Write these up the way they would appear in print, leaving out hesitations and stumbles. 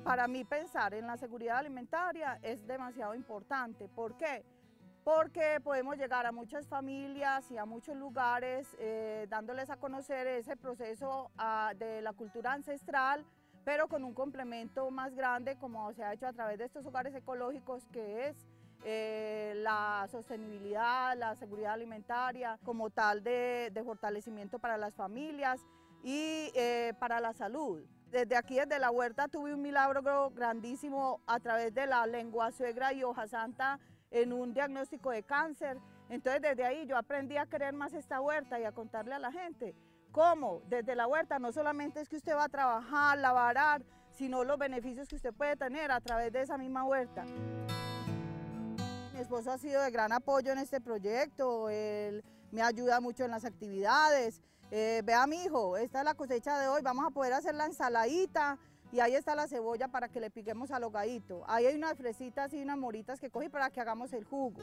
Para mí pensar en la seguridad alimentaria es demasiado importante. ¿Por qué? Porque podemos llegar a muchas familias y a muchos lugares dándoles a conocer ese proceso de la cultura ancestral, pero con un complemento más grande como se ha hecho a través de estos hogares ecológicos, que es la sostenibilidad, la seguridad alimentaria como tal de fortalecimiento para las familias y para la salud. Desde aquí, desde la huerta, tuve un milagro grandísimo a través de la lengua suegra y hoja santa en un diagnóstico de cáncer. Entonces desde ahí yo aprendí a querer más esta huerta y a contarle a la gente cómo desde la huerta no solamente es que usted va a trabajar, lavar, sino los beneficios que usted puede tener a través de esa misma huerta. Mi esposo ha sido de gran apoyo en este proyecto, él me ayuda mucho en las actividades. Vea mi hijo, esta es la cosecha de hoy, vamos a poder hacer la ensaladita y ahí está la cebolla para que le piquemos al hogadito. Ahí hay unas fresitas y unas moritas que cogí para que hagamos el jugo.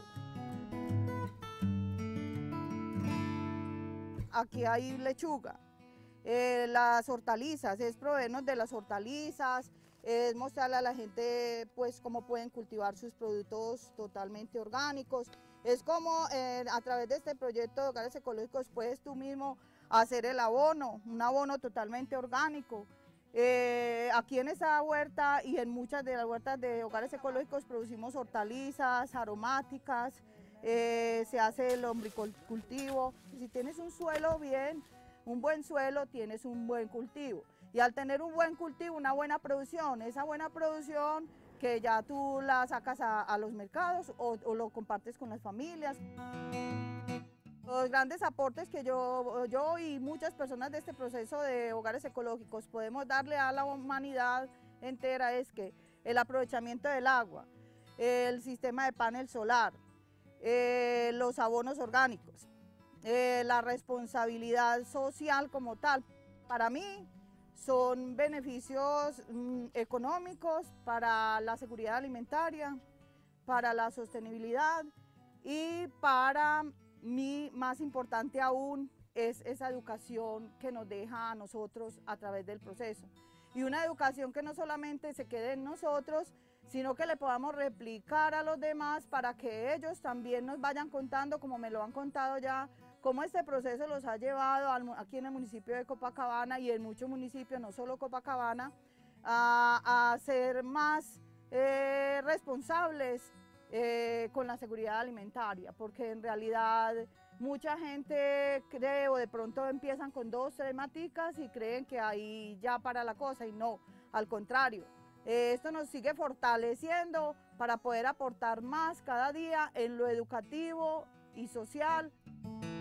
Aquí hay lechuga. Las hortalizas, es proveernos de las hortalizas, es mostrarle a la gente pues cómo pueden cultivar sus productos totalmente orgánicos. Es como a través de este proyecto de hogares ecológicos puedes tú mismo hacer el abono, un abono totalmente orgánico. Aquí en esta huerta y en muchas de las huertas de hogares ecológicos producimos hortalizas aromáticas, se hace el lombricultivo. Si tienes un suelo bien, un buen suelo, tienes un buen cultivo. Y al tener un buen cultivo, una buena producción, esa buena producción que ya tú la sacas a los mercados o lo compartes con las familias. Los grandes aportes que yo y muchas personas de este proceso de hogares ecológicos podemos darle a la humanidad entera es que el aprovechamiento del agua, el sistema de panel solar, los abonos orgánicos, la responsabilidad social como tal. Para mí son beneficios económicos para la seguridad alimentaria, para la sostenibilidad y para mí, más importante aún, es esa educación que nos deja a nosotros a través del proceso. Y una educación que no solamente se quede en nosotros, sino que le podamos replicar a los demás para que ellos también nos vayan contando, como me lo han contado ya, cómo este proceso los ha llevado aquí en el municipio de Copacabana y en muchos municipios, no solo Copacabana, a ser más responsables con la seguridad alimentaria, porque en realidad mucha gente cree o de pronto empiezan con 2, 3 maticas y creen que ahí ya para la cosa y no, al contrario. Esto nos sigue fortaleciendo para poder aportar más cada día en lo educativo y social.